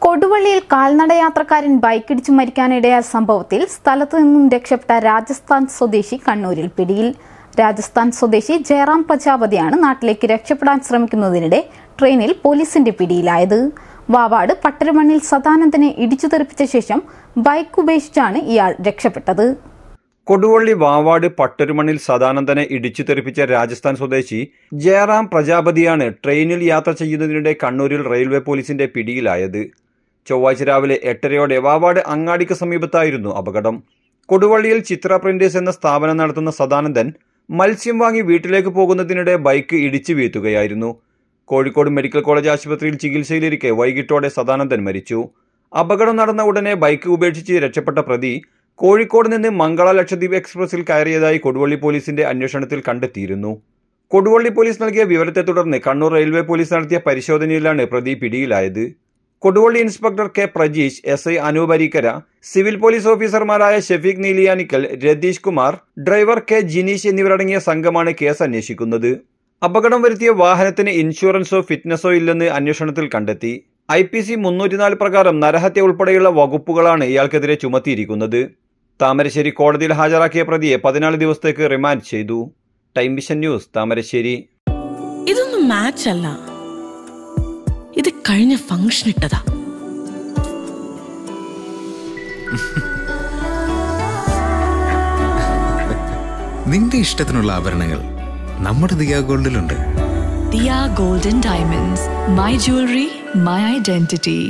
കൊടുവള്ളിയിൽ കാൽനടയാത്രക്കാരൻ ബൈക്കിടിച്ചു മരിക്കാനിടയായ സംഭവത്തിൽ സ്ഥലത്തു നിന്നും രക്ഷപ്പെട്ട രാജസ്ഥാൻ സ്വദേശി കണ്ണൂരിൽ പിടിയിൽ. രാജസ്ഥാൻ സ്വദേശി ജയറാം പ്രജാപതിയാണ് നാട്ടിലേക്ക് രക്ഷപ്പെടാൻ ശ്രമിക്കുന്നതിനിടെ ട്രെയിനിൽ പോലീസിന്റെ പിടിയിലായത്. വാവാട് പട്ടരുമണ്ണിൽ സദാനന്ദനെ ഇടിച്ചു തെറിപ്പിച്ച ശേഷം ബൈക്ക് ഉപേക്ഷിച്ചാണ് ഇയാൾ രക്ഷപ്പെട്ടത്. കൊടുവള്ളി വാവാട് പട്ടരുമണ്ണിൽ സദാനന്ദനെ ഇടിച്ചു തെറിപ്പിച്ച രാജസ്ഥാൻ സ്വദേശി ജയറാം പ്രജാപതിയാണ് ട്രെയിനിൽ യാത്ര ചെയ്യുന്നതിനിടെ കണ്ണൂരിൽ റെയിൽവേ പോലീസിന്റെ പിടിയിലായത്. ചൊവ്വാഴ്ച രാവിലെ 8:30 വാവാട് അങ്ങാടിക്ക് സമീപത്തായിരുന്നു അപകടം. കൊടുവള്ളിയിൽ ചിത്ര പ്രിന്റേഴ്സ് എന്ന സ്ഥാപനം നടത്തുന്ന സദാനന്ദൻ മത്സ്യം വാങ്ങി വീട്ടിലേക്ക് പോകുന്നതിനിടെ ബൈക്ക് ഇടിച്ചു വീഴ്ത്തുകയായിരുന്നു. കോഴിക്കോട് മെഡിക്കൽ കോളേജ് ആശുപത്രിയിൽ ചികിത്സയിലിരിക്കെ വൈകിട്ടോടെ സദാനന്ദൻ മരിച്ചു. അപകടം നടന്ന ഉടനെ ബൈക്ക് ഉപേക്ഷിച്ച് രക്ഷപ്പെട്ട പ്രതി കോഴിക്കോട് നിന്ന് മംഗള ലക്ഷദ്വീപ് എക്സ്പ്രസിൽ കയറിയതായി കൊടുവള്ളി പോലീസിന്റെ അന്വേഷണത്തിൽ കണ്ടെത്തിയിരുന്നു. കൊടുവള്ളി പോലീസ് നൽകിയ വിവരത്തെ തുടർന്ന് കണ്ണൂർ റെയിൽവേ പോലീസ് നടത്തിയ പരിശോധനയിലാണ് പ്രതി പിടിയിലായത്. Koduvally inspector K Prajeesh, SI Anoop Areekkara, civil police ഓഫീസർമാരായ ഷെഫീഖ് നീലിയാനിക്കൽ, രതീഷ് കുമാർ, ഡ്രൈവർ കെ ജിനീഷ് എന്നിവരടങ്ങിയ സംഘമാണ് കേസ് അന്വേഷിക്കുന്നത്. അപകടം വരുത്തിയ വാഹനത്തിന് ഇൻഷുറൻസോ ഫിറ്റ്നസോ ഇല്ലെന്ന് അന്വേഷണത്തിൽ കണ്ടെത്തി. IPC 304 പ്രകാരം നരഹത്യ ഉൾപ്പെടെയുള്ള വകുപ്പുകളാണ് ഇയാൾക്കെതിരെ ചുമത്തിയിരിക്കുന്നത്. താമരശ്ശേരി കോടതിയിൽ ഹാജരാക്കിയ പ്രതിയെ 14 ദിവസത്തേക്ക് റിമാൻഡ് ചെയ്തു. Time vision news, Thamarassery. ഇതൊന്നും മാച്ച് അല്ല, ഇത് കഴിഞ്ഞ ഫംഗ്ഷൻ ഇട്ടതാ. നിന്റെ ഇഷ്ടത്തിനുള്ള ആഭരണങ്ങൾ നമ്മുടെ ദിയ ഗോൾഡിലുണ്ട്. Diya golden diamonds, my jewellery, my identity.